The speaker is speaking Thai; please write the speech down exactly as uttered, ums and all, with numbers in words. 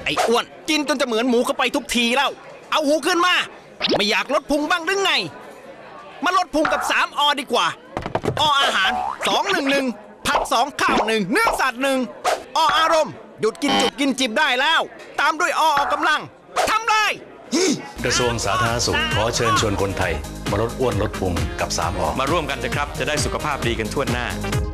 อ้อ้วนกินจนจะเหมือนหมูเข้าไปทุกทีแล้วเอาหูขึ้นมาไม่อยากลดพุงบ้างหรือไงมาลดพุงกับสามอดีกว่าออาหารสองหนึ่งหนึ่งผักสองข้าวหนึ่งเนื้อสัตว์หนึ่งออารมณ์หยุดกินจุบกินจิบได้แล้วตามด้วยอออกกำลังทำเลยกระทรวงสาธารณสุขขอเชิญชวนคนไทยมาลดอ้วนลดพุงกับสามอมาร่วมกันเถอะครับจะได้สุขภาพดีกันทั่วหน้า